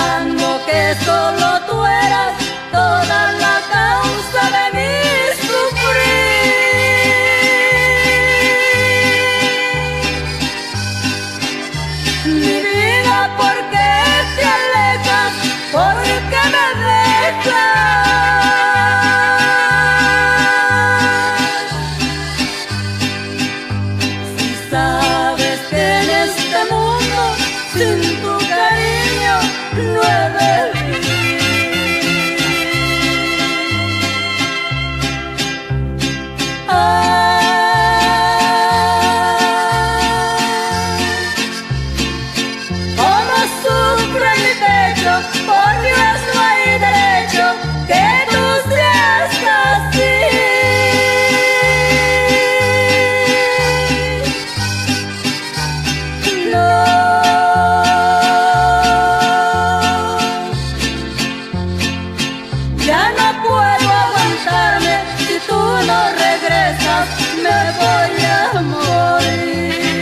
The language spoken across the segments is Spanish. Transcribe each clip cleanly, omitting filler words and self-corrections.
pensando que solo tú eras toda la causa de mi sufrir. Mi vida, ¿por qué te alejas? ¿Por qué me dejas? Si sabes que en este mundo sin tu cariño no he de vivir. Cómo sufre mi pecho, por Dios no hay derecho que tú seas así. No, ya no puedo aguantarme, si tú no regresas me voy a morir.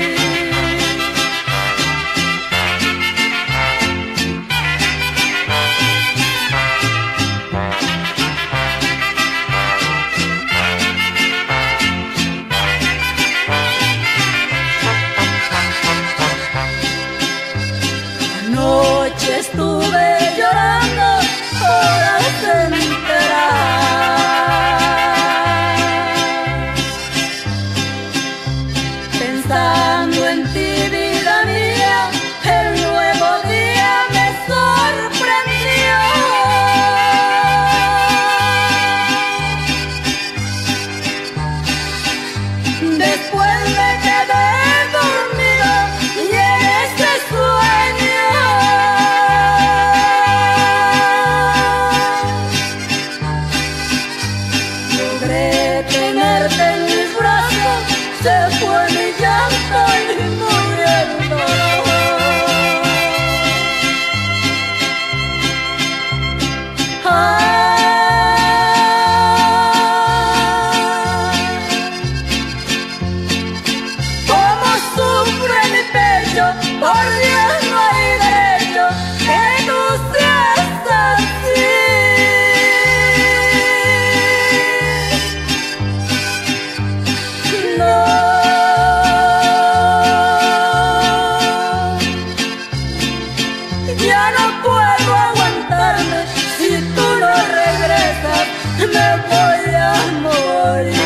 Anoche estuve llorando horas enteras, pensando en ti, vida mía, el nuevo día me sorprendió. Después me quedé dormido y en ese sueño logré tenerte en mis brazos, se fue mi llanto y murió el dolor. Cómo sufre mi pecho, por Dios no hay derecho que tú seas así. No, ya no puedo aguantarme, si tú no regresas me voy a morir.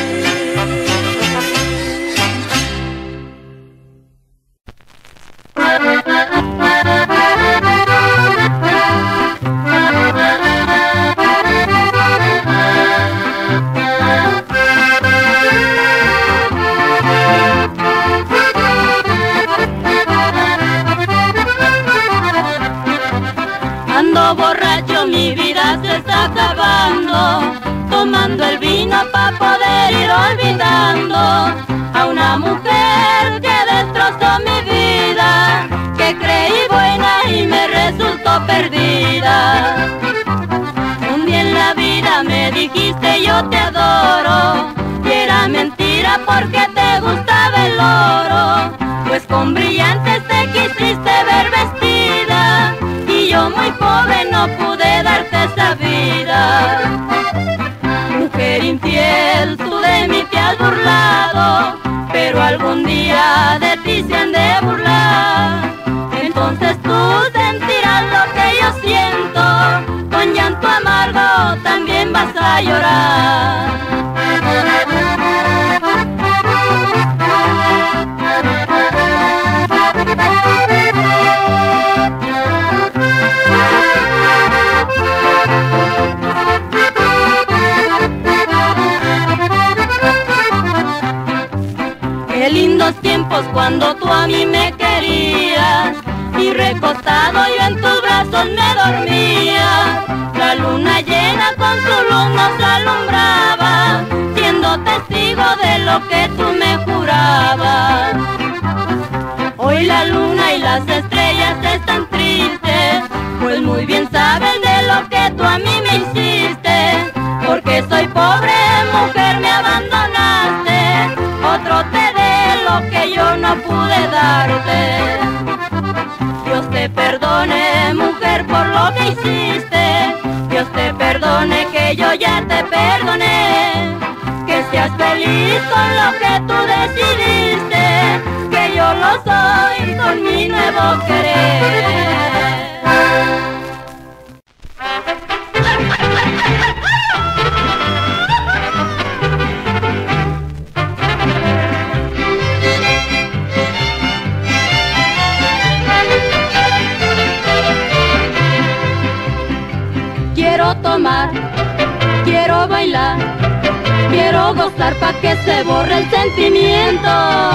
Ando borracho, mi vida se está acabando, tomando el vino pa' poder ir olvidando a una mujer que destrozó mi vida, que creí buena y me resultó perdida. Un día en la vida me dijiste yo te adoro, y era mentira porque te gustaba el oro, pues con brillantes te quisiste ver vestida, y yo muy pobre no pude darte esa vida. Mujer infiel, tú de mí te has burlado, pero algún día de ti se han de burlar. Entonces tú sentirás lo que yo siento, con llanto amargo también vas a llorar. Qué lindos tiempos cuando tú a mí me querías, y recostado yo en tus brazos me dormía. La luna llena con su luz nos alumbraba, siendo testigo de lo que tú me jurabas. Hoy la luna y las estrellas están tristes, pues muy bien saben de lo que tú a mí me hiciste. Porque soy pobre mujer me abandonaste, otro te dé lo que yo no pude darte. Dios te perdone mujer por lo me hiciste. Dios te perdone que yo ya te perdoné. Que seas feliz con lo que tú decidiste, que yo lo soy con mi nuevo querer. Quiero tomar, quiero bailar, quiero gozar pa' que se borre el sentimiento.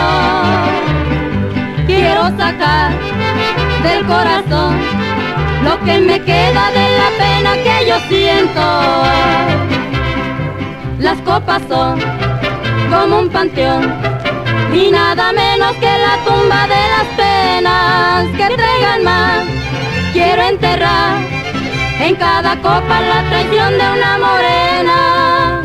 Quiero sacar del corazón lo que me queda de la pena que yo siento. Las copas son como un panteón y nada menos que la tumba de las penas. Que traigan más, quiero enterrar en cada copa la traición de una morena.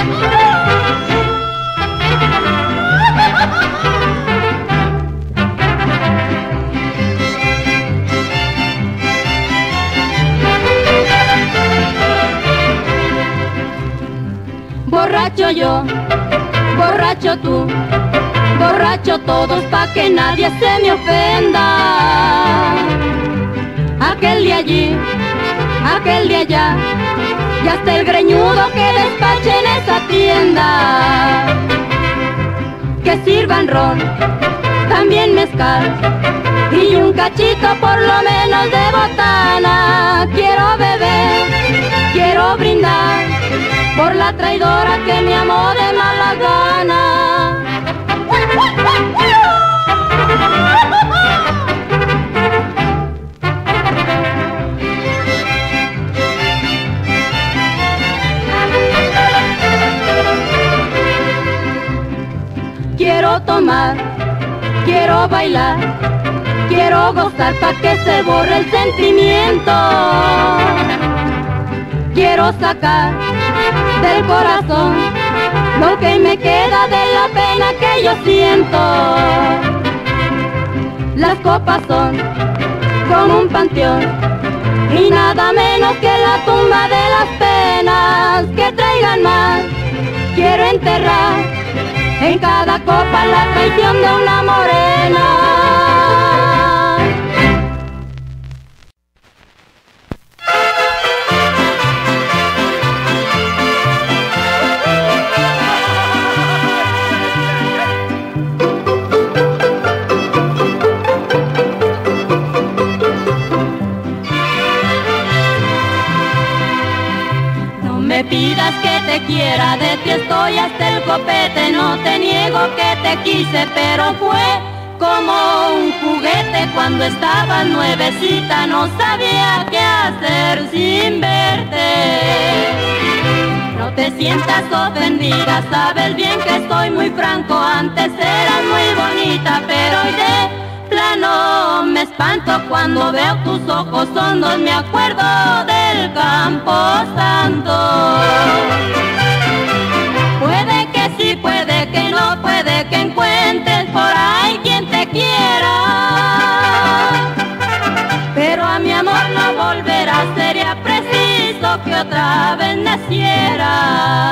Borracho yo, borracho tú, borracho todos pa' que nadie se me ofenda. Aquel de allí, aquel de allá, y hasta el greñudo que despache en esa tienda. Que sirvan ron, también mezcal, y un cachito por lo menos de botana. Quiero beber, quiero brindar, por la traidora que me amó de mala gana. Quiero tomar, quiero bailar, quiero gozar pa' que se borre el sentimiento. Quiero sacar del corazón lo que me queda de la pena que yo siento. Las copas son como un panteón y nada menos que la tumba de las penas. Que traigan más, quiero enterrar en cada copa la traición de una morena. Me pidas que te quiera, de ti estoy hasta el copete. No te niego que te quise, pero fue como un juguete. Cuando estaba nuevecita no sabía qué hacer sin verte. No te sientas ofendida, sabes bien que estoy muy franco. Antes eras muy bonita, pero hoy de plano me espanto cuando veo tus ojos hondos. Me acuerdo del Campo Santo. Puede que sí, puede que no, puede que encuentres por ahí quien te quiera, pero a mi amor no volverá. Sería preciso que otra vez naciera.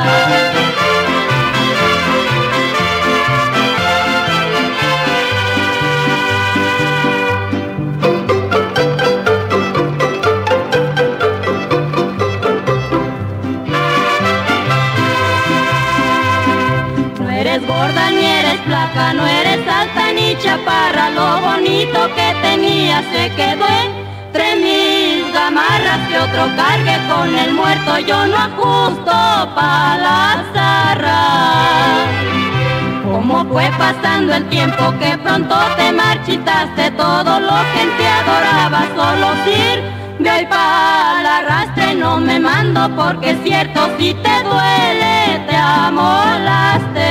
Gorda ni eres flaca, no eres alta ni chaparra. Lo bonito que tenía se quedó entre mis gamarras. Que otro cargue con el muerto, yo no ajusto pa' la zarra. Como fue pasando el tiempo que pronto te marchitaste, todo lo que en ti adoraba solo sirve hoy para el arrastre. No me mando porque es cierto, si te duele te amolaste.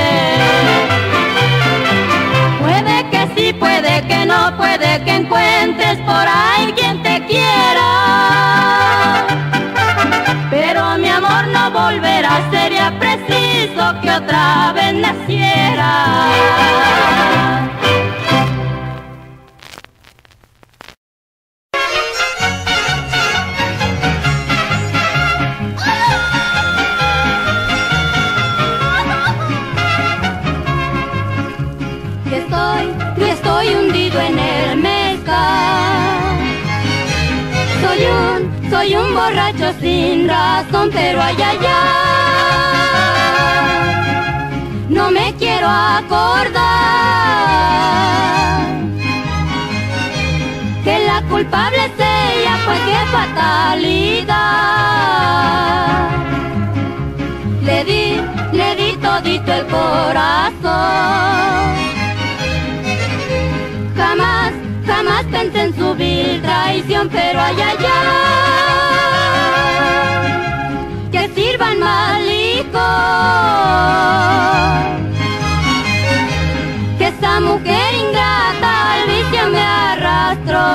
Puede que sí, puede que no, puede que encuentres por ahí quien te quiera, pero mi amor no volverá. Sería preciso que otra vez naciera. Soy un borracho sin razón, pero ay, ay, ay, no me quiero acordar que la culpable es ella, pues qué fatalidad. Le di todito el corazón. Jamás pensé en su vil traición, pero ay, ay, ay, que sirvan mal licor, que esa mujer ingrata al vicio me arrastró.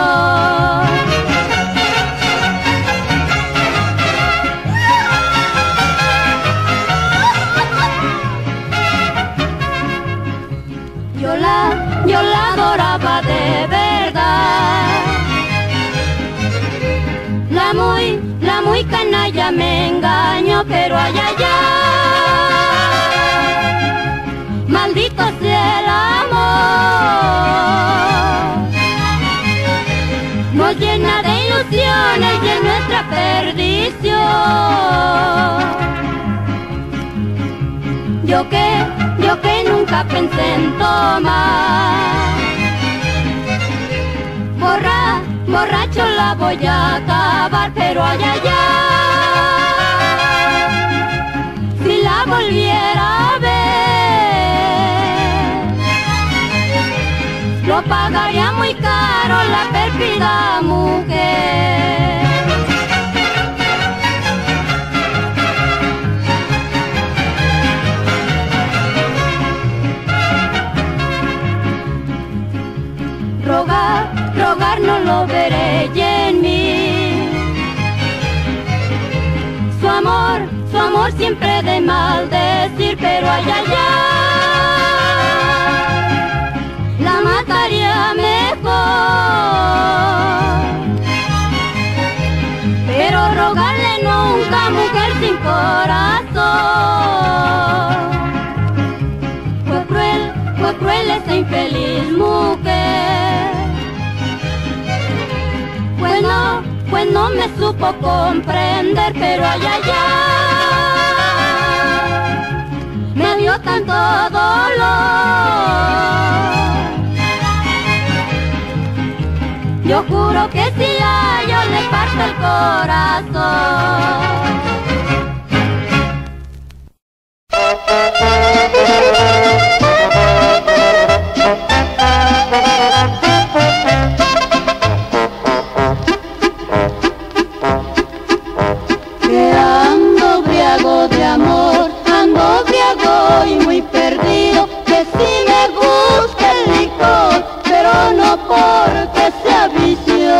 Yo la adoraba de verdad. La muy canalla me engañó, pero ay, ay, ay, maldito sea el amor. Nos llena de ilusiones y es nuestra perdición. Yo que nunca pensé en tomar, borracho la voy a acabar, pero ay, ay, ay, si la volviera a ver, lo pagaría muy caro la pérfida mujer. Rogar no lo veré ya en mí. Su amor siempre de maldecir, pero ay, ay, ay, la mataría mejor. Pero rogarle nunca, mujer sin corazón. Fue cruel esa infeliz mujer. Pues no me supo comprender, pero ay, ay, ay, me dio tanto dolor. Yo juro que si a yo le parto el corazón. Y muy perdido, que sí me gusta el licor, pero no porque sea vicio.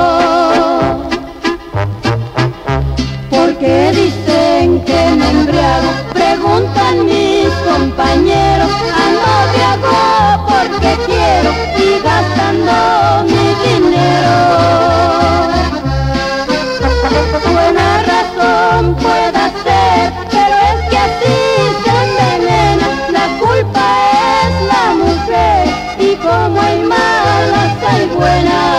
Porque dicen que me embriago, preguntan mis compañeros. Ando briago porque quiero y gastando mi dinero. Buena razón pueda ser, pero es que así se envenena. La culpa es la mujer y como hay malas hay buenas.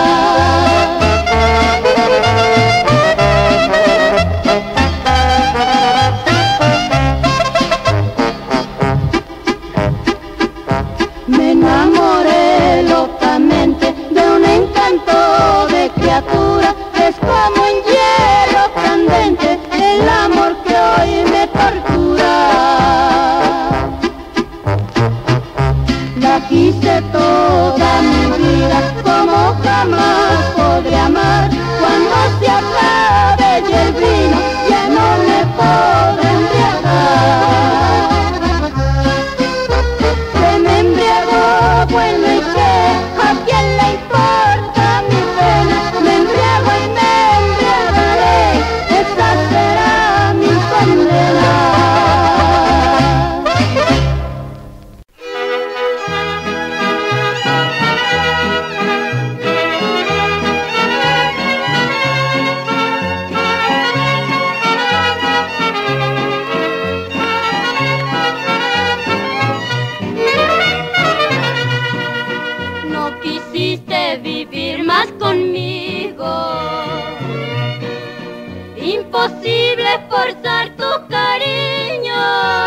imposible forzar tu cariño.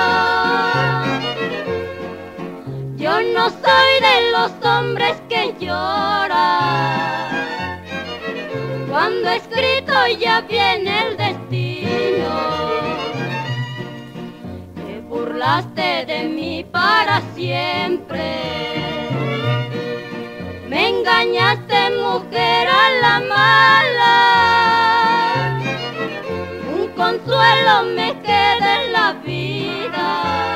Yo no soy de los hombres que lloran cuando escrito ya viene el destino. Te burlaste de mí para siempre, me engañaste, mujer, a la mala. Un consuelo me queda en la vida,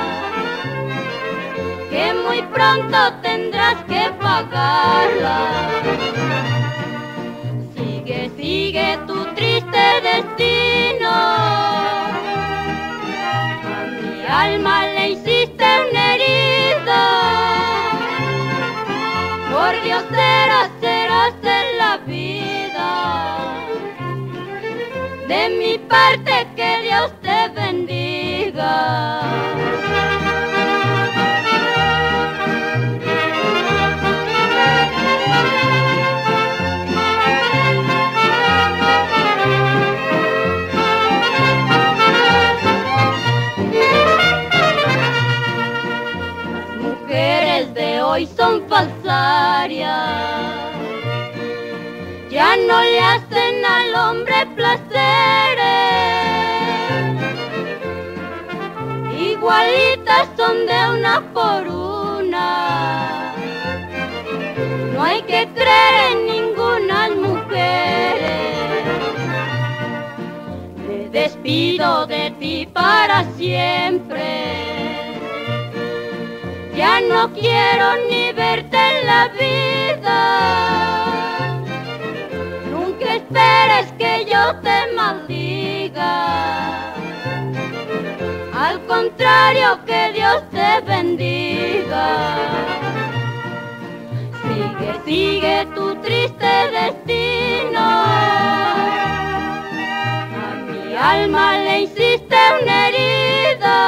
que muy pronto tendrás que pagarla. Sigue, sigue tu triste destino. A mi alma le hiciste una herida. Por Dios serás en la vida. De mi parte que Dios te bendiga. Las mujeres de hoy son falsarias, ya no le hacen al hombre placeres, igualitas son de una por una. No hay que creer en ninguna mujer. Me despido de ti para siempre. Ya no quiero ni verte en la vida. Nunca esperes que yo te maldiga. Al contrario, que Dios te bendiga. Sigue, sigue tu triste destino. A mi alma le hiciste una herida.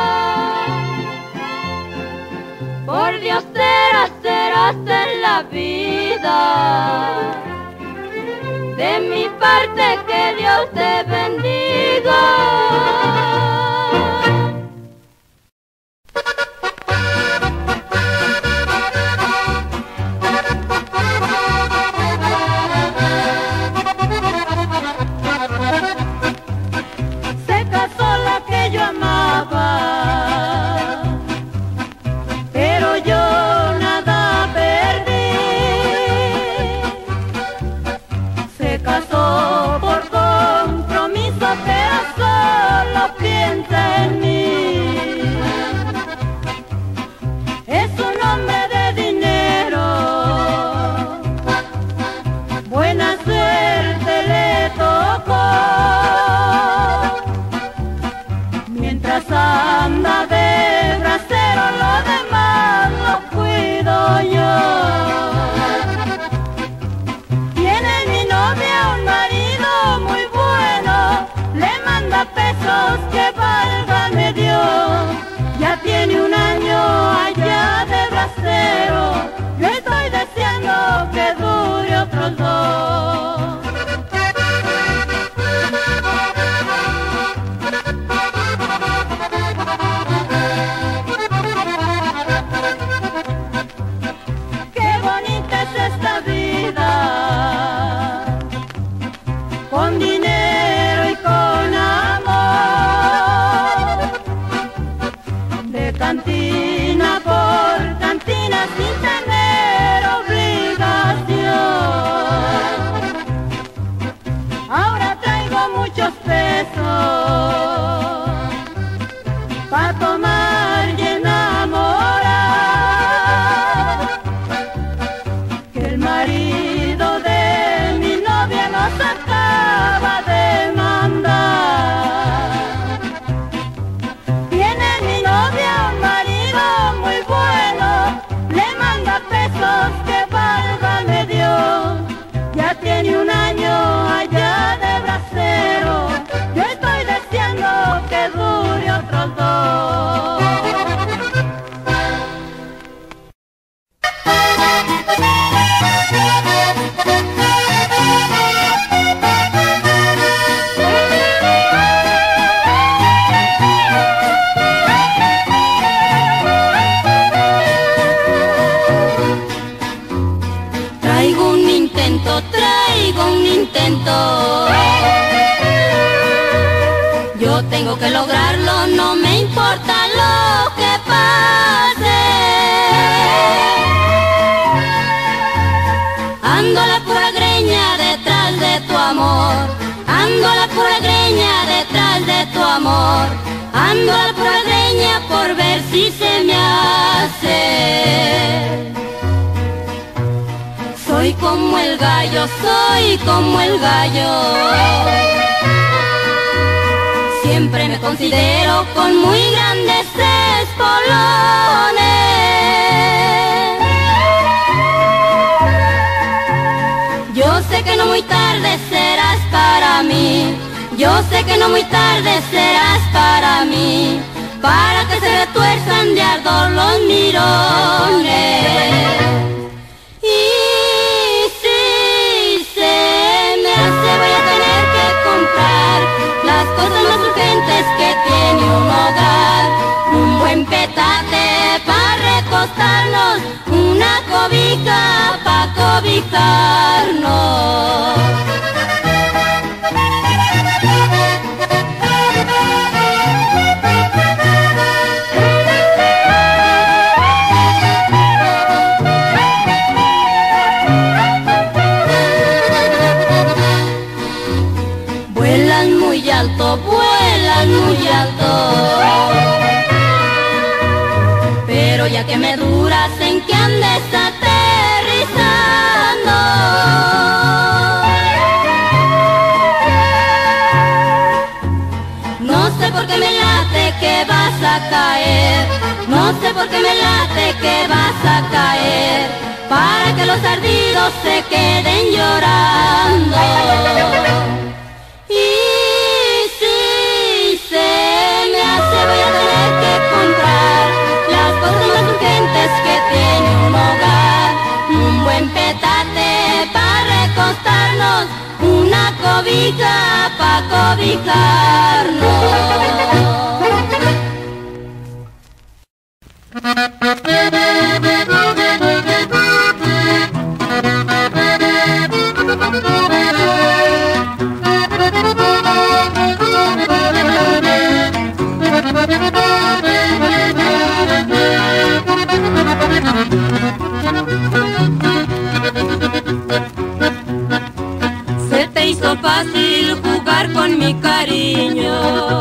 Por Dios serás en la vida. De mi parte que Dios te bendiga. Se casó la que yo amaba, pero yo nada perdí. Se casó por compromiso, pero solo piensa en mí. Es un hombre de dinero, buena suerte le tocó. Mientras anda de bracero, lo demás lo cuido yo. Tiene mi novia un marido muy bueno, le manda pesos que válgame Dios. Ya tiene un año allá de bracero, yo estoy deseando que dure otros dos. Qué bonita es esta vida, con dinero y con amor, de cantina por cantina sin tener obligación. Ahora traigo muchos pesos pa' tomar y enamorar, que el marido de mi novia nos acaba de mandar. Tiene mi novia un marido muy bueno, le manda pesos que válgame Dios. Ya tiene un año allá de bracero, yo estoy deseando Yo tengo que lograrlo, no me importa lo que pase. Ando la pura greña detrás de tu amor, ando la pura greña detrás de tu amor, ando la pura greña por ver si se me hace. Soy como el gallo, soy como el gallo. Siempre me considero con muy grandes espolones. Yo sé que no muy tarde serás para mí, yo sé que no muy tarde serás para mí, para que se retuerzan de ardor los mirones. Y si se me hace voy a tener que comprar las cosas más urgentes que tiene un hogar, un buen petate para recostarnos, una cobija para cobijarnos. Vuelan muy alto, pero ya que me duras en que andes aterrizando. No sé por qué me late que vas a caer, no sé por qué me late que vas a caer, para que los ardidos se queden llorando. Voy a tener que comprar las cosas más urgentes que tiene un hogar, un buen petate para recostarnos, una cobija para cobijarnos. Se te hizo fácil jugar con mi cariño,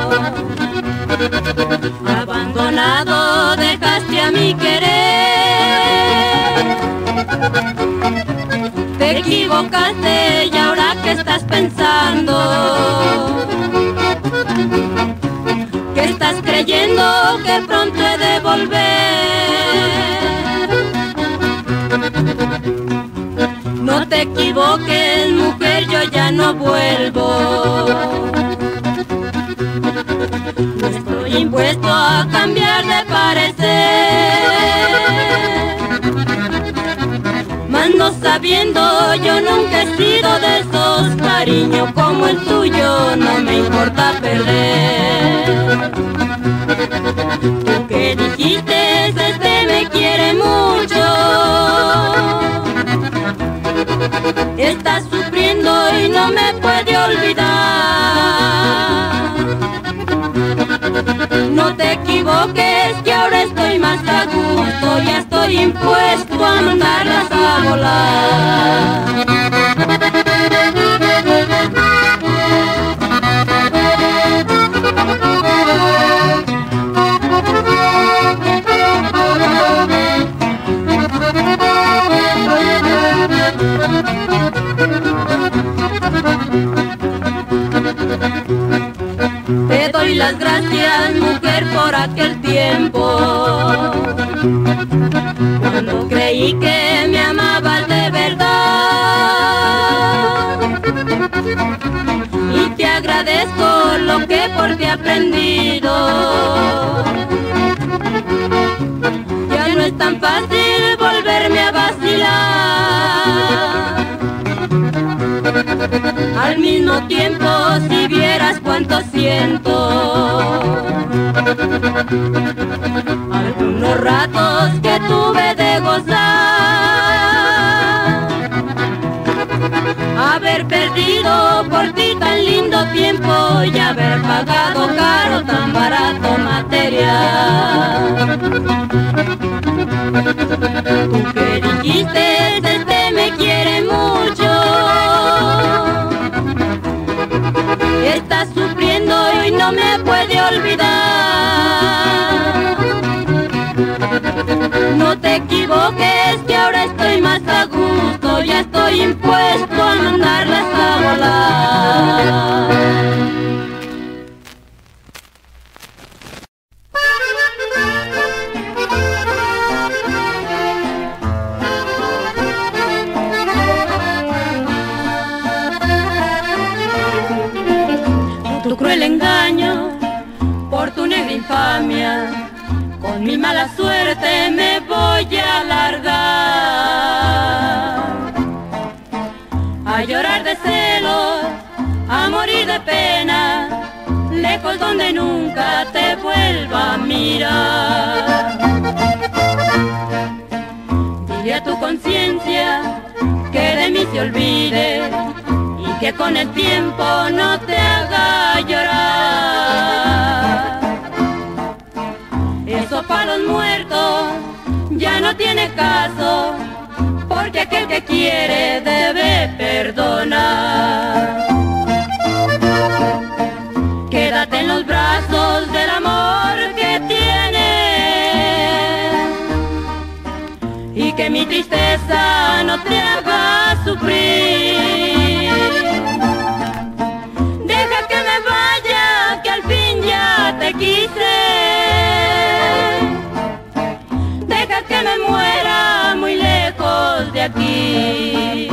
abandonado dejaste a mi querer. Te equivocaste y ahora ¿qué estás pensando? ¿Qué estás creyendo que pronto he de volver? No te equivoques, mujer, yo ya no vuelvo. No estoy impuesto a cambiar de parecer. Mando sabiendo, yo nunca he sido de esos, cariño como el tuyo no me importa perder. Tú que dijiste, este me quiere mucho, estás sufriendo y no me puede olvidar. No te equivoques que ahora estoy más a gusto, ya estoy impuesto a mandarlas a volar. Te doy las gracias, mujer, por aquel tiempo, cuando creí que me amabas de verdad. Y te agradezco lo que por ti he aprendido. Ya no es tan fácil volverme a vacilar. Al mismo tiempo, si vieras cuánto siento, algunos ratos que tuve de gozar, haber perdido por ti tan lindo tiempo y haber pagado caro Tú que dijiste, este me quiere mucho, está sufriendo y no me puede olvidar. No te equivoques, que ahora estoy más a gusto, ya estoy impuesto a mandarlas a volar. Tu cruel engaño, por tu negra infamia, con mi mala suerte me voy a largar. A llorar de celos, a morir de pena, lejos donde nunca te vuelva a mirar. Dile a tu conciencia que de mí se olvide y que con el tiempo no te haga llorar. Eso para los muertos ya no tiene caso, porque aquel que quiere debe perdonar. Quédate en los brazos del amor que tienes y que mi tristeza no te haga sufrir. Deja que me vaya, que al fin ya te quise. Deja que me muera muy lejos de aquí.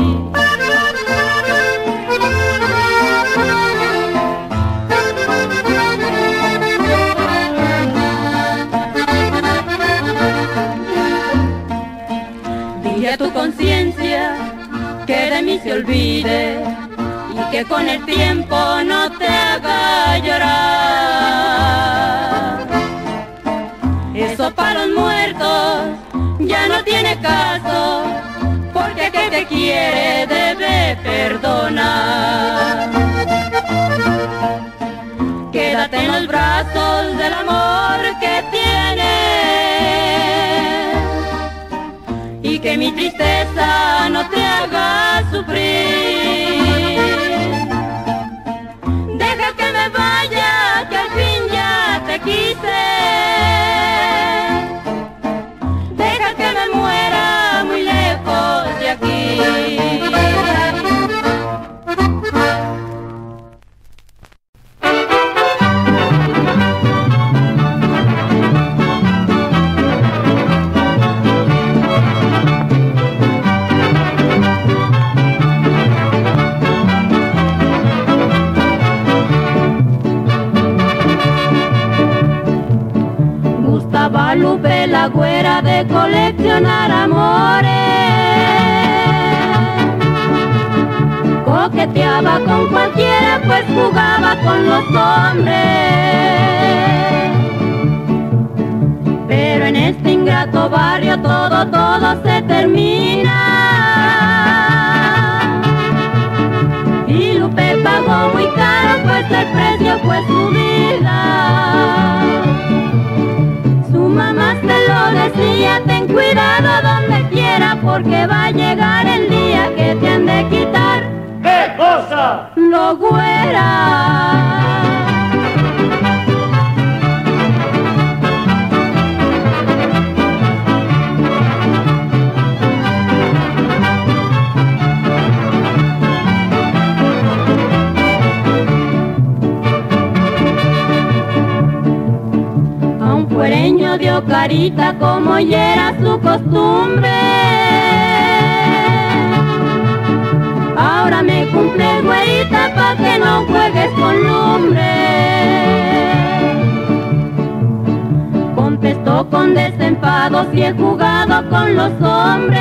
Dile a tu conciencia que de mí se olvide y que con el tiempo no te haga llorar. Eso para los muertos ya no tiene caso, porque aquel que quiere debe perdonar. Quédate en los brazos del amor que tienes y que mi tristeza no te haga sufrir. Deja que me vaya, que al fin ya te quise. Deja que me muera muy lejos de aquí. Lupe, la güera de coleccionar amores, coqueteaba con cualquiera, pues jugaba con los hombres. Pero en este ingrato barrio todo se termina, y Lupe pagó muy caro, pues el precio fue su vida. Su mamá se lo decía, ten cuidado donde quiera, porque va a llegar el día que te han de quitar. ¿Qué cosa? Lo güera. Fuereño dio carita como ya era su costumbre. Ahora me cumple güerita pa' que no juegues con lumbre. Contestó con desenfado, si he jugado con los hombres.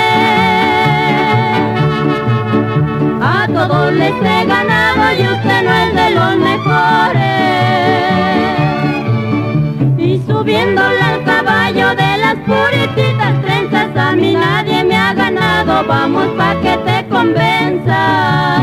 A todos les he ganado y usted no es de los mejores. Y subiéndole al caballo de las purititas trenzas, a mí nadie me ha ganado, vamos pa' que te convenza.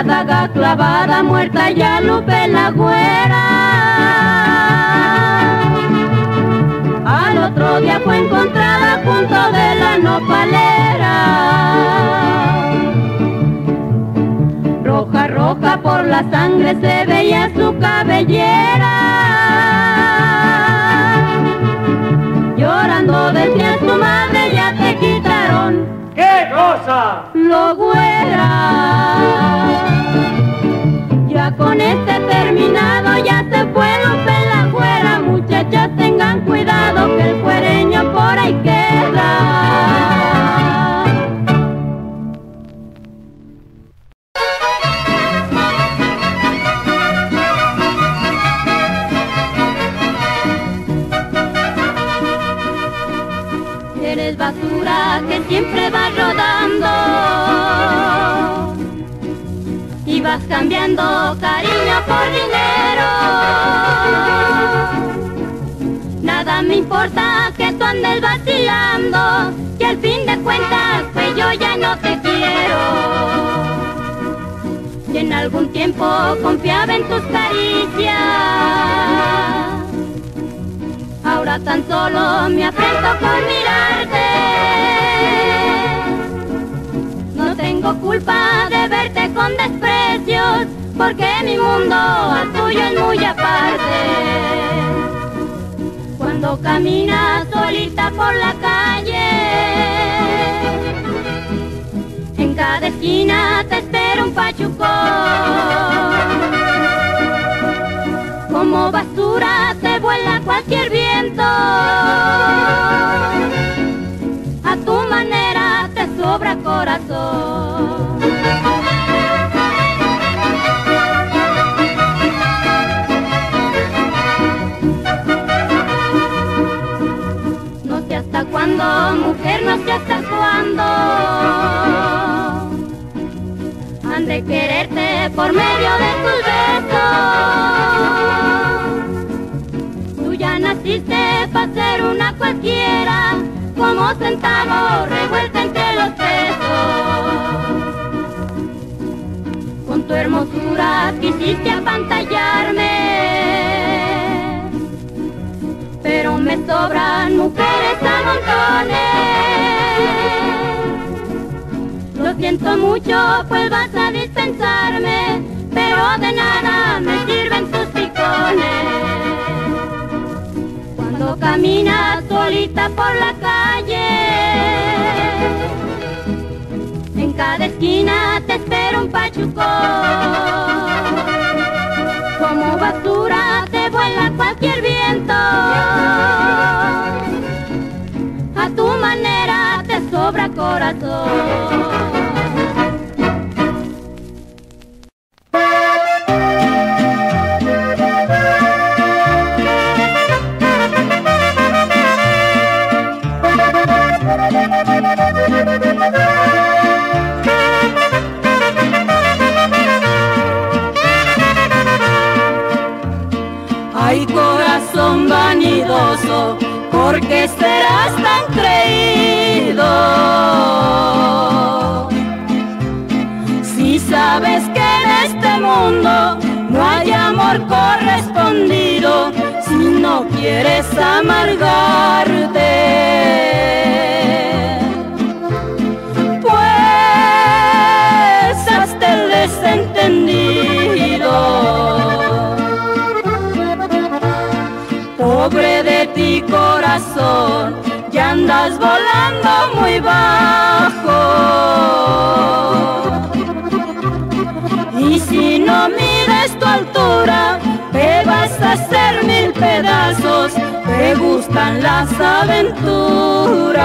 la daga clavada, muerta ya Lupe la güera. Al otro día fue encontrada junto de la nopalera. Roja, roja por la sangre se veía su cabellera. Llorando decía su madre, ya te quitaron. ¿Qué cosa? Lo güera. Ya con este terminado ya se fue Lupe la güera. Muchachas tengan cuidado que el fuereño por ahí queda. Eres basura que siempre vas rodando y vas cambiando cariño por dinero. Nada me importa que tú andes vacilando, que al fin de cuentas pues yo ya no te quiero. Y en algún tiempo confiaba en tus caricias, ahora tan solo me afrento con mirarte. No tengo culpa de verte con desprecios, porque mi mundo al tuyo es muy aparte. Cuando caminas solita por la calle, en cada esquina te espera un pachucón. Como basura te vuela cualquier viento, a tu manera te sobra corazón. No sé hasta cuándo, mujer, no sé hasta cuándo han de quererte por medio de tus besos. Tú ya naciste para ser una cualquiera, como centavo revuelto entre los pesos. Con tu hermosura quisiste apantallarme, pero me sobran mujeres a montones. Lo siento mucho, pues vas a dispensarme, pero de nada me sirven tus picones. Cuando caminas solita por la calle, en cada esquina te espera un pachucón. Como basura te vuela cualquier viento, a tu manera te sobra corazón. Ay, corazón vanidoso, ¿por qué serás tan creído? Si sabes que en este mundo no hay amor correspondido, si no quieres amargarte, pues hazte el desentendido. Pobre de ti, corazón, ya andas volando muy bajo. Y si no mides tu altura, te vas a hacer mil pedazos. Te gustan las aventuras,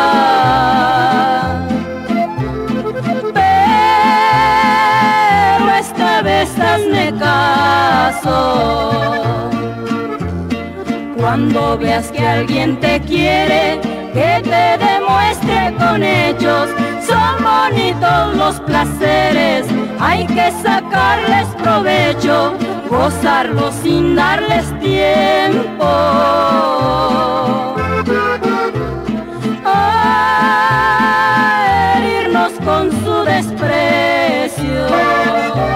pero esta vez hazme caso. Cuando veas que alguien te quiere, que te demuestre con hechos. Son bonitos los placeres, hay que sacarles provecho, gozarlos sin darles tiempo. A herirnos con su desprecio.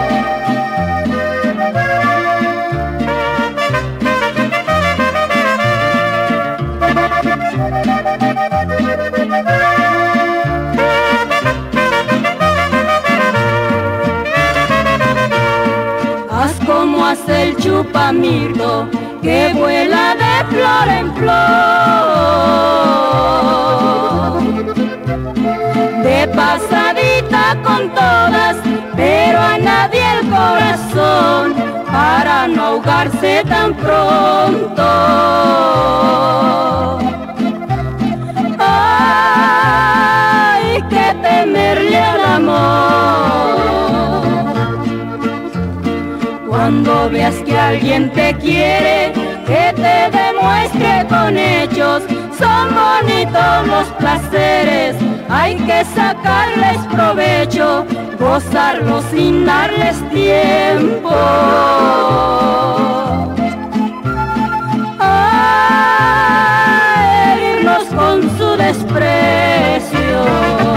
como hace el chupamirto que vuela de flor en flor. De pasadita con todas, pero a nadie el corazón para no ahogarse tan pronto. Hay que temerle al amor. Cuando veas que alguien te quiere, que te demuestre con hechos, son bonitos los placeres, hay que sacarles provecho, gozarlos sin darles tiempo. A herirnos con su desprecio.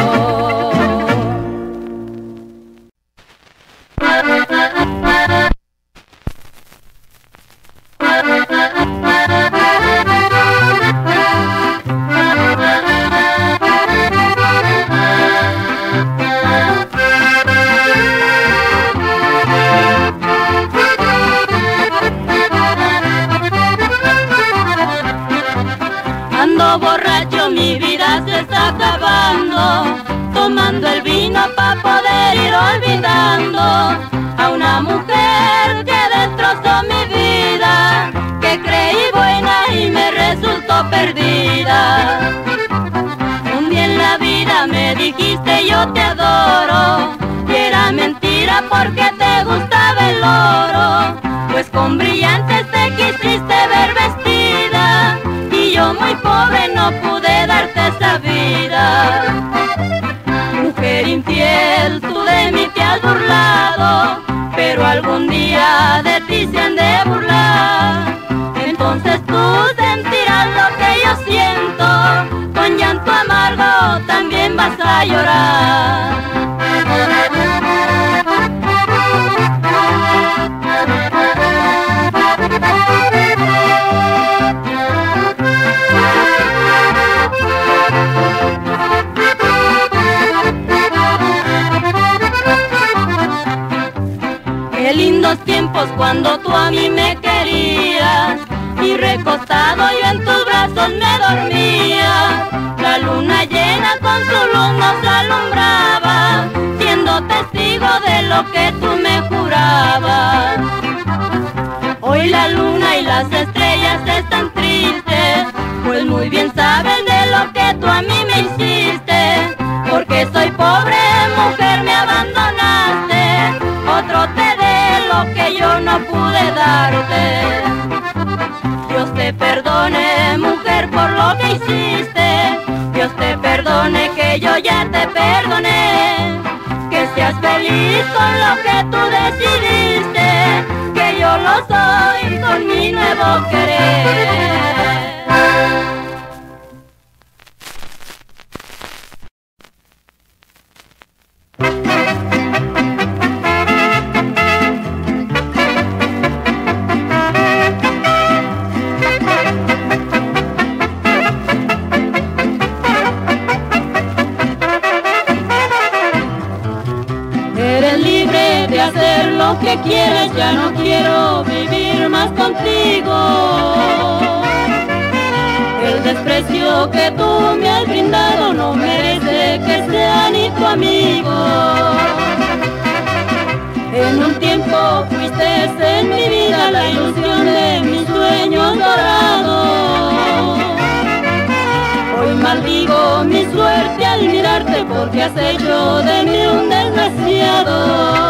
Ando borracho, mi vida se está acabando, tomando el vino pa' poder ir olvidando a una mujer que destrozó mi vida, que creí buena y me resultó perdida. Un día en la vida me dijiste yo te adoro, y era mentira porque te gustaba el oro, pues con brillantes te quisiste ver vestida, y yo muy pobre no pude darte esa vida. Mujer infiel, tú de mí te has burlado, pero algún día de ti se han de burlar. Entonces tú sentirás lo que yo siento, con llanto amargo también vas a llorar. Qué lindos tiempos cuando tú a mí me querías, y recostado yo en tus brazos me dormía. La luna llena con su luz nos alumbraba, siendo testigo de lo que tú me jurabas. Hoy la luna y las estrellas están tristes, pues muy bien saben de lo que tú a mí me hiciste. Porque soy pobre mujer me abandonaste, otro te dé lo que yo no pude darte. Dios te perdone mujer por lo que hiciste, Dios te perdone que yo ya te perdoné. Que seas feliz con lo que tú decidiste, que yo lo soy con mi nuevo querer. Eres libre de hacer lo que quieras, ya no quiero vivir más contigo. El desprecio que tú me has brindado no merece que sea ni tu amigo. En un tiempo fuiste en mi vida la ilusión de mis sueños dorados. Hoy maldigo mi suerte al mirarte porque has hecho de mí un desgraciado.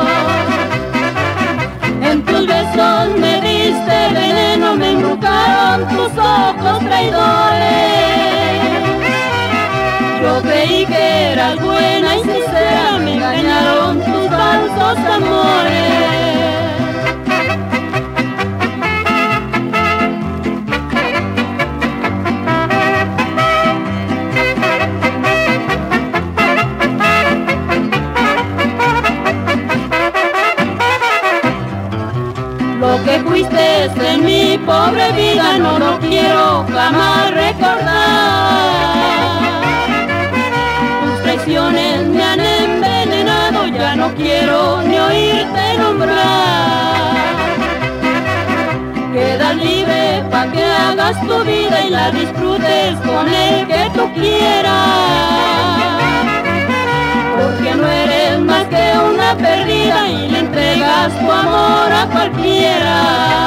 En tus besos me diste veneno, me embrujaron tus ojos traidores. Yo creí que eras buena y sincera, me engañaron tus falsos amores. Lo que fuiste en mi pobre vida no lo quiero jamás recordar. Tus traiciones me han envenenado, ya no quiero ni oírte nombrar. seas libre, pa' que hagas tu vida y la disfrutes con el que tú quieras. Porque no eres más que una perdida y le entregas tu amor a cualquiera.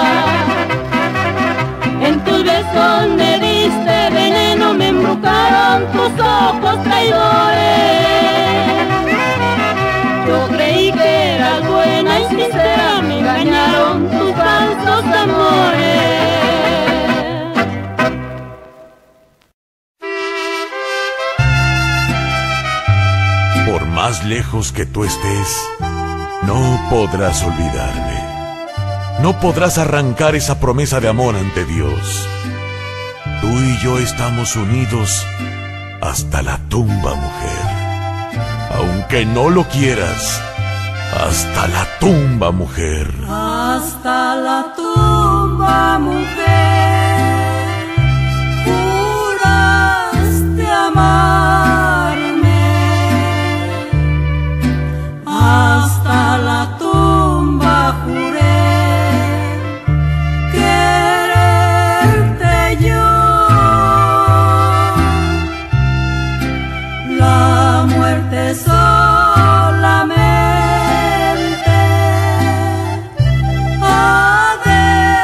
En tus besos me diste veneno, me embrujaron tus ojos traidores. Yo creí que eras buena y sincera, me engañaron tus falsos amores. Por más lejos que tú estés, no podrás olvidarme. No podrás arrancar esa promesa de amor ante Dios. Tú y yo estamos unidos hasta la tumba, mujer. Aunque no lo quieras, hasta la tumba, mujer. Hasta la tumba, mujer, juraste amarme. Hasta la tumba juré quererte yo. La muerte solamente ha de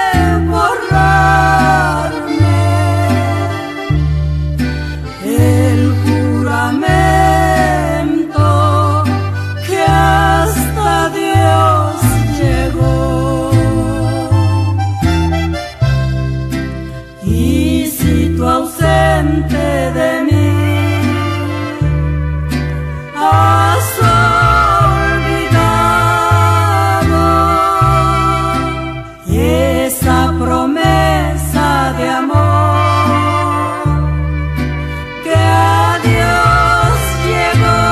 borrarme el juramento que hasta Dios llegó. Y si tú ausente de mí has olvidado esa promesa de amor que a Dios llegó,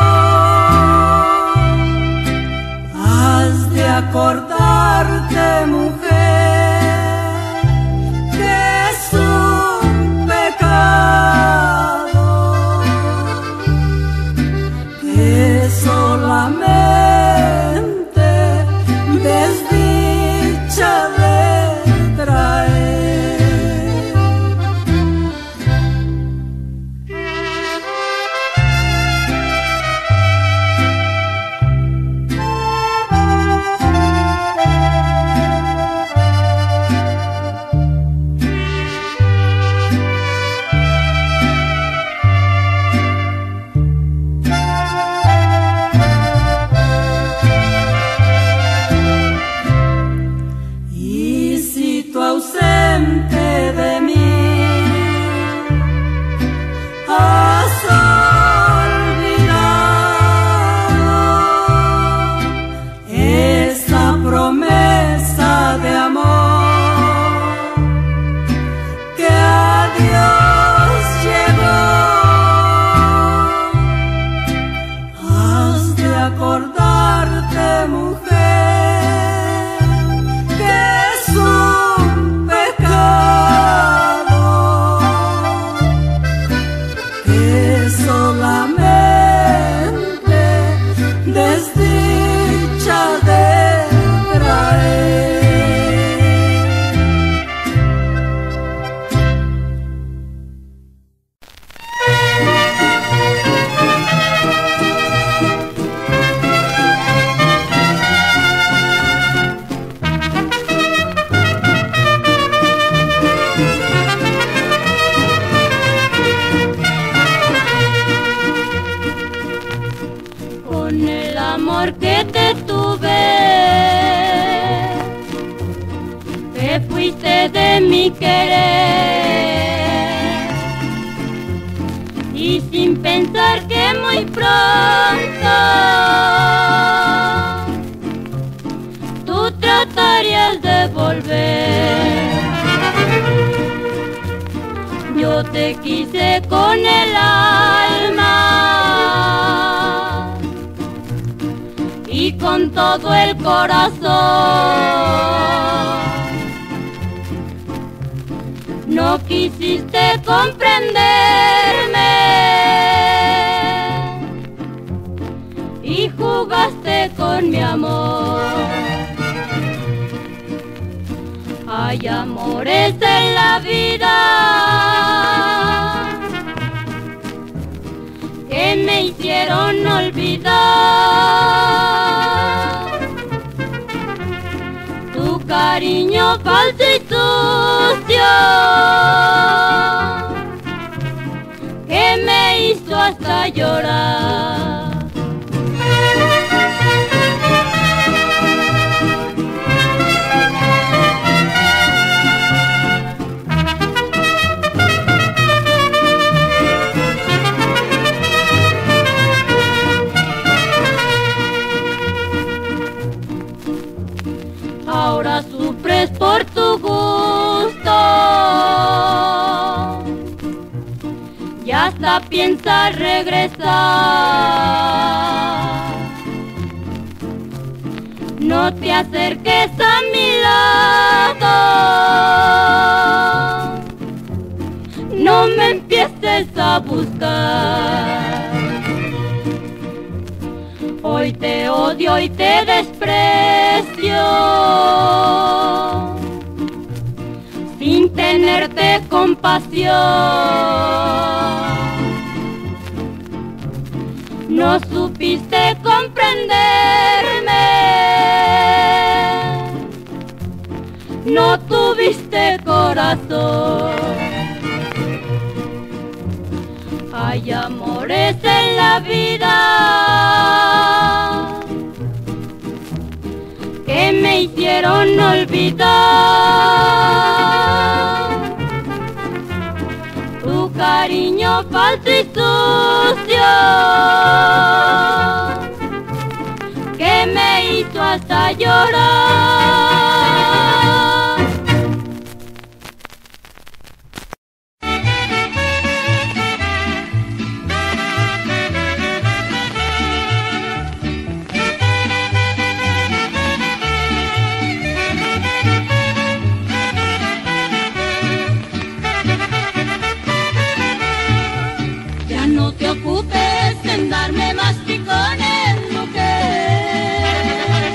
has de acordarte, mujer, que es un pecado que solamente desdicha de traer. Y si tú ausente de mí has olvidado esa promesa de amor que a Dios llegó, has de acordarte, mujer, que es un pecado que solamente desdicha de traer. Con el amor que te tuve, te fuiste de mi querer, y sin pensar que muy pronto tú tratarías de volver. Yo te quise con el alma y con todo el corazón. No quisiste comprenderme y jugaste con mi amor. Ay, amor. amores en la vida que me hicieron olvidar tu cariño falso y sucio que me hizo hasta llorar. Ahora sufres por tu gusto y hasta piensas regresar. No te acerques a mi lado, no me empieces a buscar. Hoy te odio y te desprecio, sin tenerte compasión. No supiste comprenderme, no tuviste corazón. Hay amores en la vida que me hicieron olvidar tu cariño falso y sucio que me hizo hasta llorar. No te ocupes en darme más picones, mujer.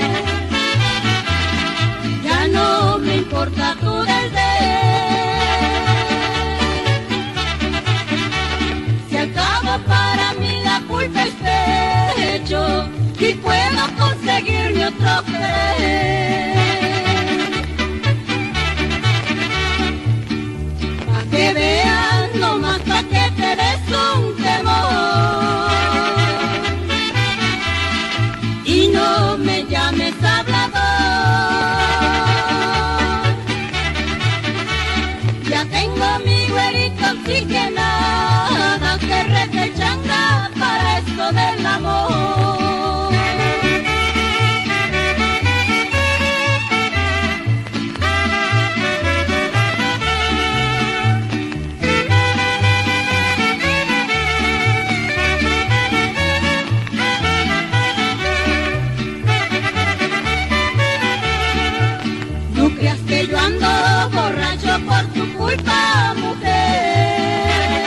Ya no me importa tu desdén. Si al cabo para mí la culpa es pecho y puedo conseguirme otro querer. Pa' que veas, nomás pa' que te des un temor y no me llames hablador. Ya tengo mi güerita oxigenada que reza el changa para esto del amor. Que yo ando borracho por tu culpa, mujer.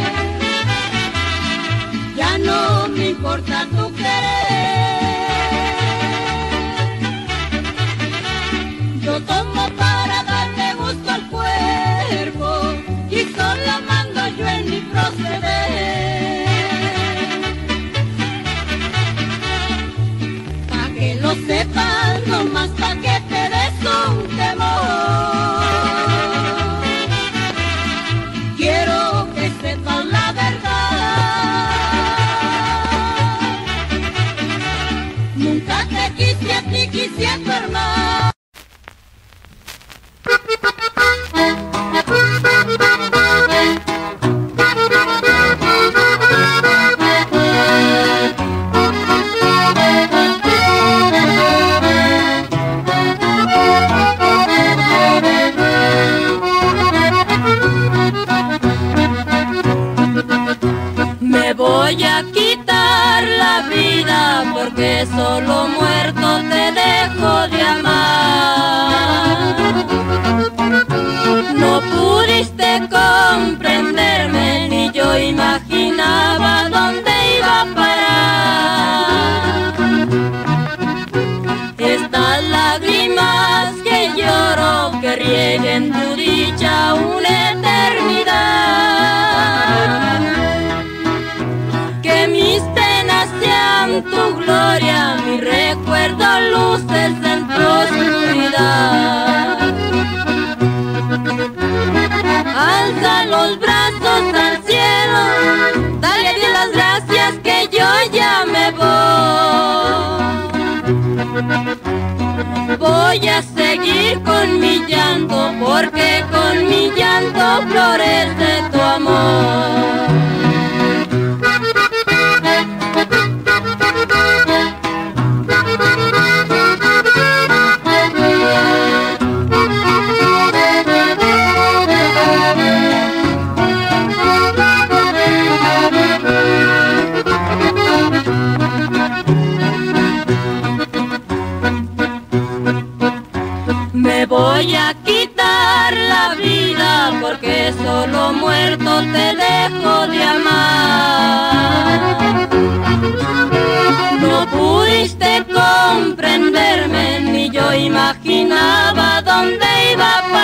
Ya no me importa tu querer. Yo tomo para darle gusto al cuerpo y solo mando yo en mi proceder. Pa' que lo sepas, nomás pa' que te des un temor. Quiero que sepas la verdad. Nunca te quise a ti, quise a tu hermano. en tu dicha una eternidad. Que mis penas sean tu gloria, mi recuerdo luces en tu oscuridad. Alza los brazos al cielo, dale a Dios las gracias que yo ya me voy. Voy a seguir con mi llanto, porque con mi llanto florece tu amor. Me voy a quitar la vida porque solo muerto te dejo de amar. No pudiste comprenderme, ni yo imaginaba dónde iba a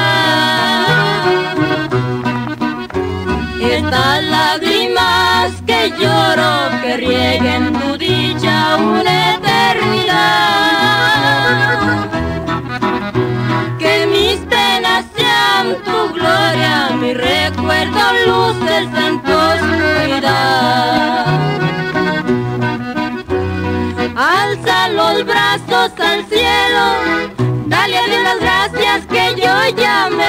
parar. Estas lágrimas que lloro, que rieguen tu dicha una eternidad. Que mis penas sean tu gloria, mi recuerdo luces en tu oscuridad. Alza los brazos al cielo, dale a Dios las gracias que yo ya me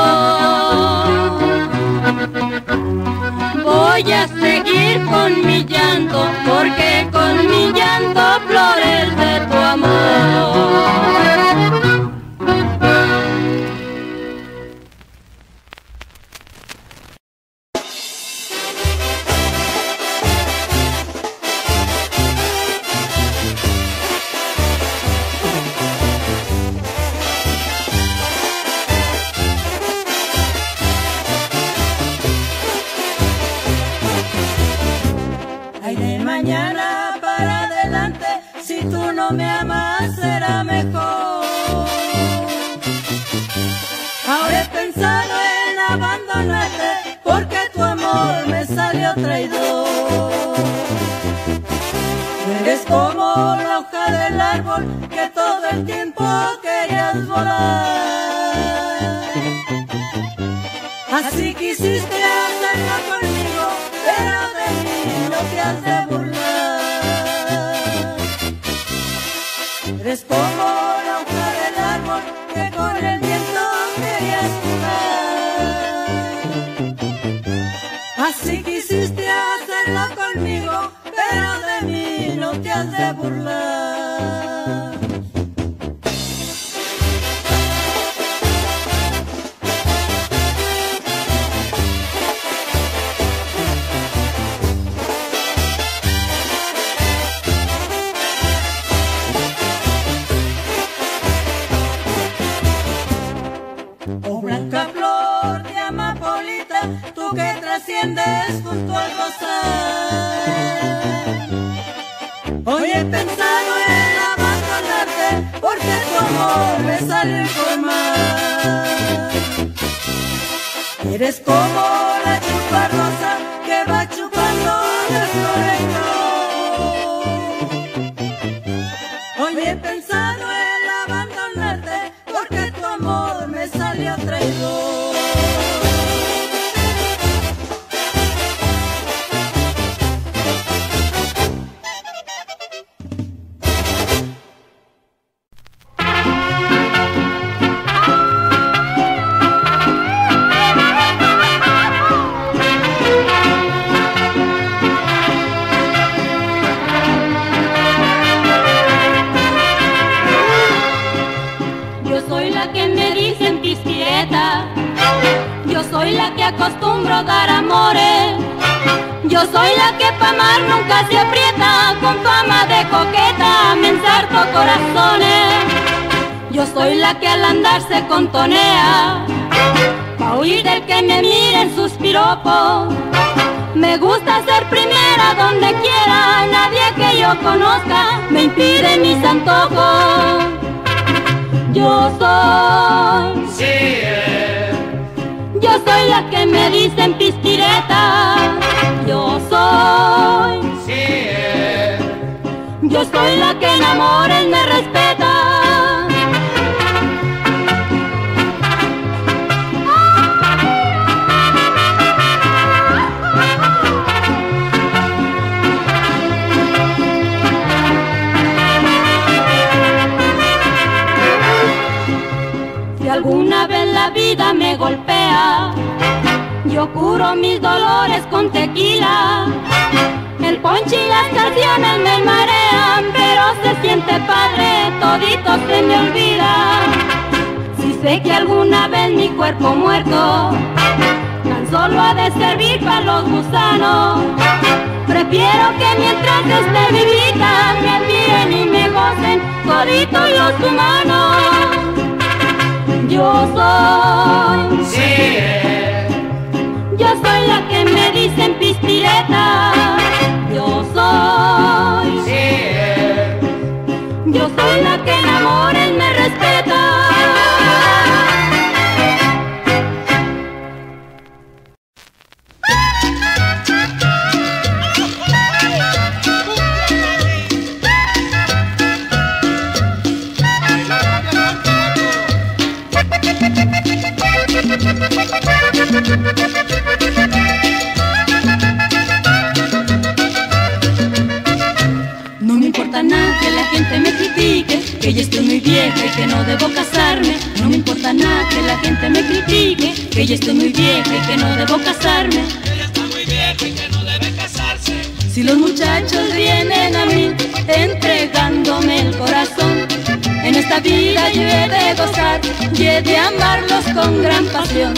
voy. Voy a seguir con mi llanto, porque con mi llanto florece tu amor. Mañana para adelante, si tú no me amas será mejor. Ahora he pensado en abandonarte, porque tu amor me salió traidor. Eres como la hoja del árbol que todo el tiempo querías volar. Así quisiste hacerlo conmigo, pero de mí no te has de burlar. Eres como la hoja del árbol que con el viento querías jugar. Así quisiste hacerlo conmigo, pero de mí no te has de burlar. Oh blanca flor de amapolita, tú que trasciendes junto al rosal. Hoy he pensado en abandonarte, porque tu amor me sale informal. Eres como la chupa rosa que va chupando de flor en flor. Hoy he pensado en abandonarte, porque tu amor me salió traidor. Yo soy la que acostumbro dar amores. Yo soy la que pa' amar nunca se aprieta, con fama de coqueta me ensarto corazones. Yo soy la que al andar se contonea, pa' huir del que me mire en sus piropos. Me gusta ser primera donde quiera, nadie que yo conozca me impide mis antojos. Yo soy soy la que me dicen pistireta. Yo soy, yo soy la que en amores me respeta. Si alguna vez la vida me golpea, yo curo mis dolores con tequila. El ponche y las canciones me marean, pero se siente padre, todito se me olvida. Si sé que alguna vez mi cuerpo muerto tan solo ha de servir para los gusanos, prefiero que mientras esté vivita me admiren y me gocen toditos los humanos. Yo soy, yo soy la que me dicen pistireta. Yo soy, yo soy la que en amores me respeta. No me importa nada que la gente me critique, que ya estoy muy vieja y que no debo casarme. No me importa nada que la gente me critique, que ya estoy muy vieja y que no debo casarme. Ella está muy vieja y que no debe casarse. Si los muchachos vienen a mí entregándome el corazón, en esta vida yo he de gozar y he de amarlos con gran pasión.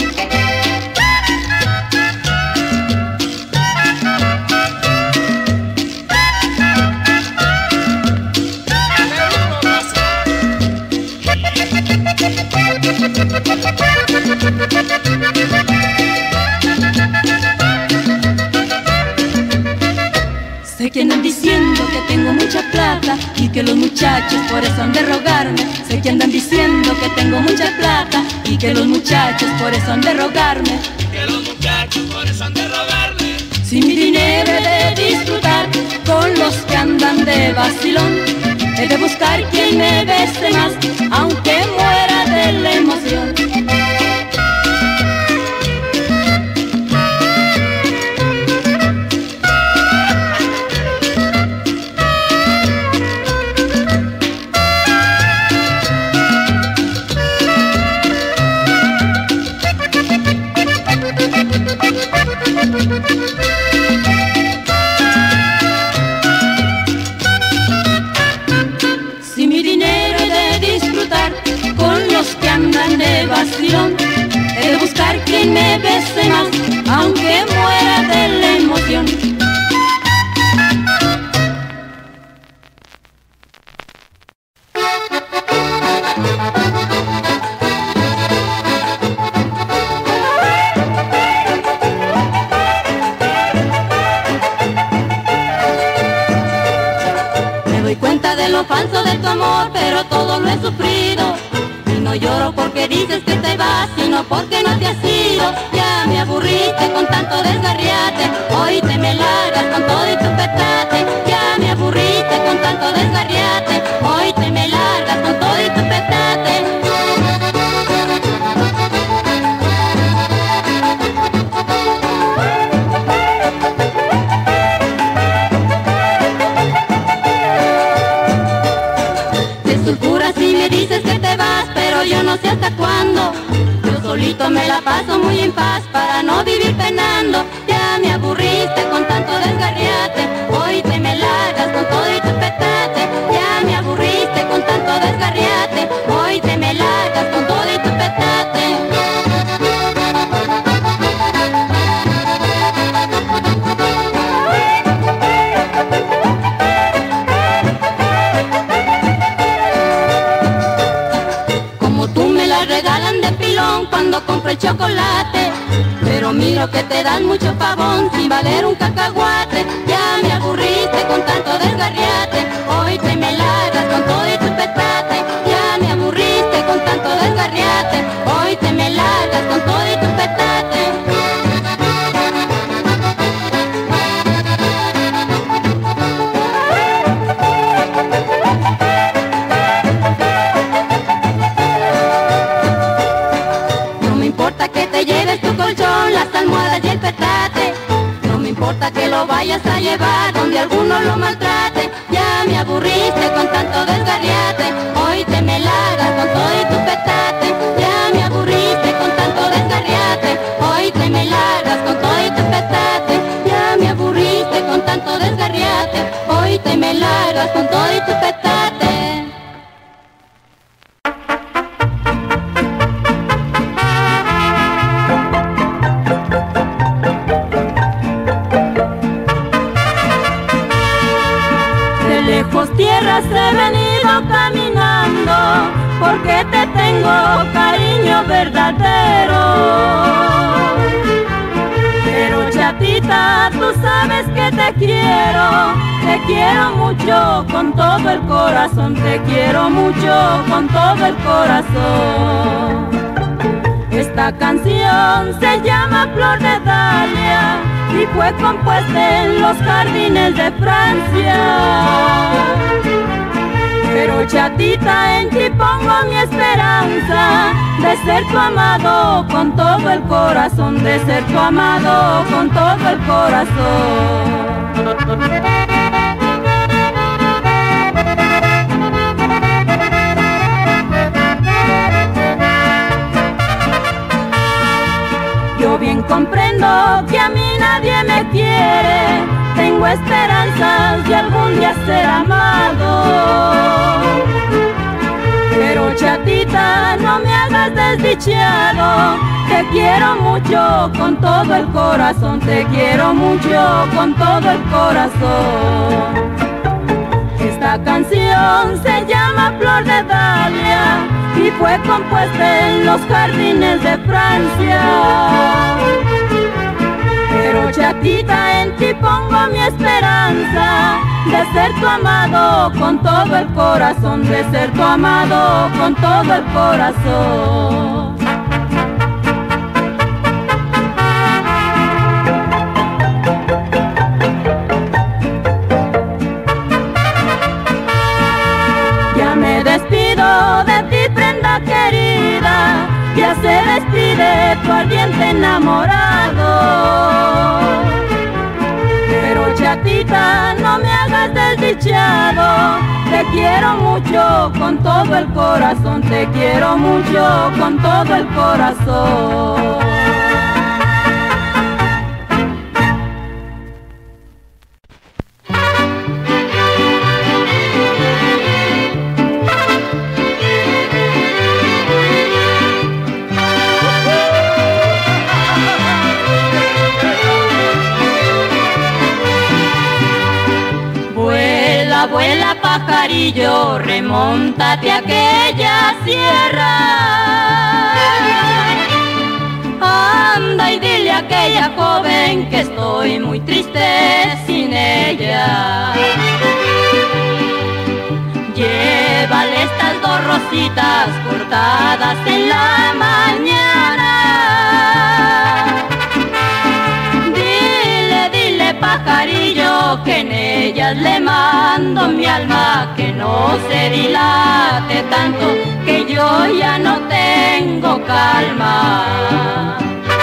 Sé que andan diciendo que tengo mucha plata y que los muchachos por eso han de rogarme. Sé que andan diciendo que tengo mucha plata y que los muchachos por eso han de rogarme. Que los muchachos por eso han de rogarle. Si mi dinero he de disfrutar con los que andan de vacilón, he de buscar quien me bese más, aunque muera de la emoción. Si mi dinero he de disfrutar con los que andan de vacilón, he de buscar quien me bese más, aunque muera de la emoción. De lo falso de tu amor, pero todo lo he sufrido. Y no lloro porque dices que te vas, sino porque no te has ido. Ya me aburriste con tanto desgarriate, hoy te me largas con todo y tu petate. Ya me aburriste con tanto desgarriate, hoy te me largas con todo y tu petate. Dices que te vas, pero yo no sé hasta cuándo. Yo solito me la paso muy en paz para no vivir penando. Ya me aburriste con tanto desgarriate, hoy te me largas con todo y tu petate. Ya me aburriste con tanto desgarriate, hoy te me largas con todo y tu petate. Regalan de pilón cuando compro el chocolate, pero miro que te dan mucho pavón sin valer un cacahuate. Ya me aburriste con tanto desgarriate, hoy te me largas con todo y tu petate. Ya me aburriste con tanto desgarriate, hoy te me largas con todo y tu petate. lo vayas a llevar donde alguno lo maltrate. Ya me aburriste con tanto desgarriate, hoy te me largas con todo y tu petate. Ya me aburriste con tanto desgarriate, hoy te me largas con todo y tu petate. Ya me aburriste con tanto desgarriate, hoy te me largas con todo y tu petate. Tierras he venido caminando porque te tengo cariño verdadero. Pero chatita, tú sabes que te quiero mucho con todo el corazón, te quiero mucho con todo el corazón. Esta canción se llama Flor de Dalia y fue compuesta en los jardines de Francia. Pero chatita, en ti pongo mi esperanza de ser tu amado con todo el corazón, de ser tu amado con todo el corazón. Yo bien comprendo que a mí nadie me quiere, tengo esperanzas de algún día ser amado. Pero chatita, no me hagas desdichado, te quiero mucho con todo el corazón, te quiero mucho con todo el corazón. Esta canción se llama Flor de Dalia y fue compuesta en los jardines de Francia. Pero chatita, en ti pongo mi esperanza de ser tu amado con todo el corazón, de ser tu amado con todo el corazón. Ya me despido de ti, prenda querida, ya se despide tu ardiente enamorado. Pero chatita, no me hagas desdichado, te quiero mucho con todo el corazón, te quiero mucho con todo el corazón. Vuela pajarillo, remóntate a aquella sierra. Anda y dile a aquella joven que estoy muy triste sin ella. Llévale estas dos rositas cortadas en la mañana. Dile pajarillo que en ellas le mando mi alma, que no se dilate tanto, que yo ya no tengo calma.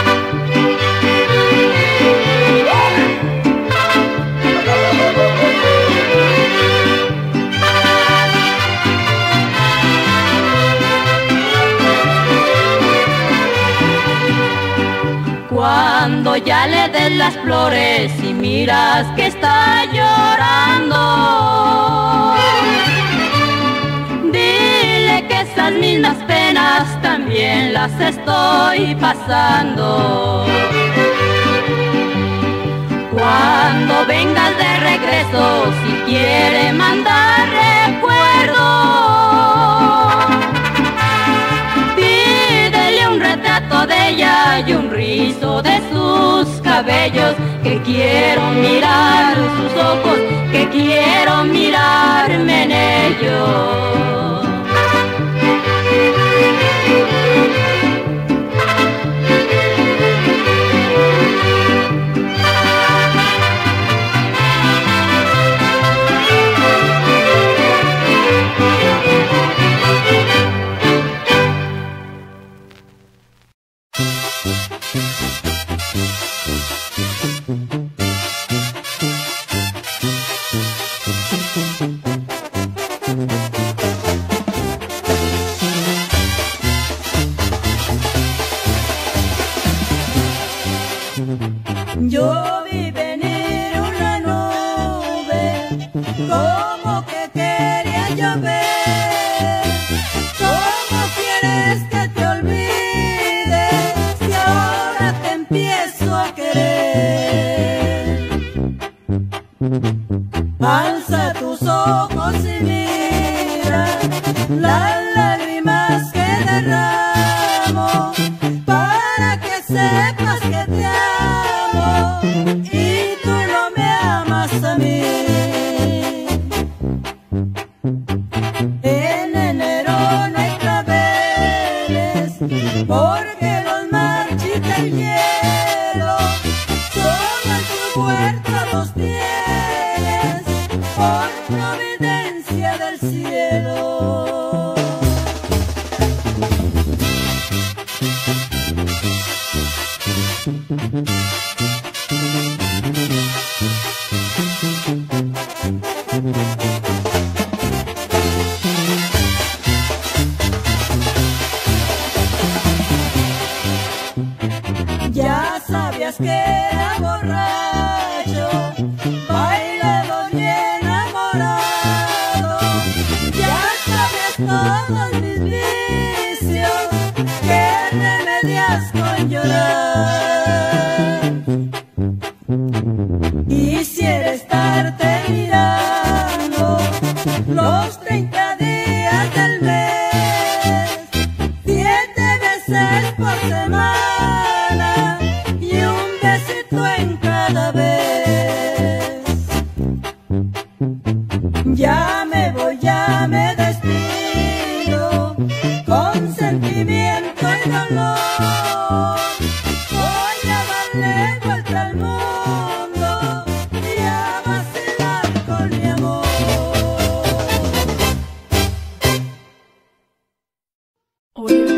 Cuando ya le des las flores y miras que está llorando, dile que esas mismas penas también las estoy pasando. Cuando vengas de regreso, si quiere mandar recuerdo, pídele un retrato de ella y un rizo de sus cabellos, que quiero mirar sus ojos, que quiero mirarme en ellos. las lágrimas que derramo, para que sepas que te amo y tú no me amas a mí. En enero no hay claveles, porque los marchita el hielo, solo en tu huerta los tienes, por providencia del cielo. Ya sabías que era borracho, bailador y enamorado. Ya sabías todos mis vicios, que remedias con llorar. Quisiera estarte mirando los 30 días del mes, 7 veces por semana y un besito en cada vez. Ya me voy, ya me despido, con sentimiento y dolor. Voy a darle vuelta al mundo y a vacilar con mi amor.